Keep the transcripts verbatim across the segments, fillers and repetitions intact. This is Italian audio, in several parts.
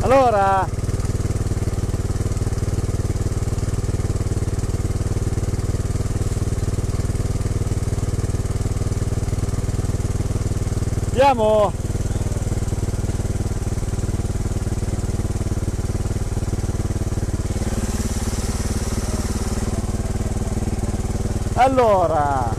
Allora, andiamo. Allora,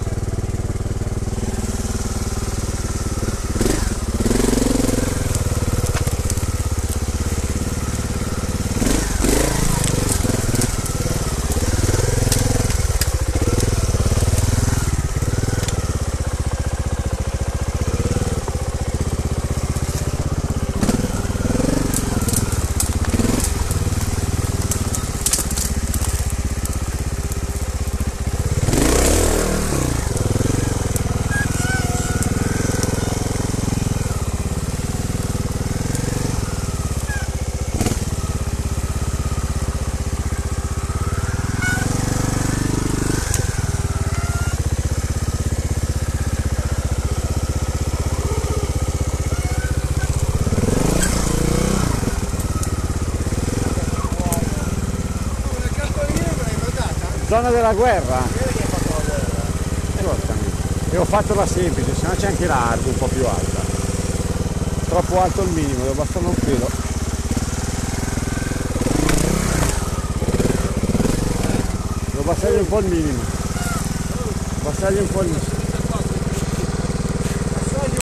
zona della guerra. E ho fatto la semplice, se no c'è anche la hard un po' più alta. Troppo alto il minimo, devo abbassare un filo. Devo abbassargli un po' il minimo. Abbassargli un po' il minimo.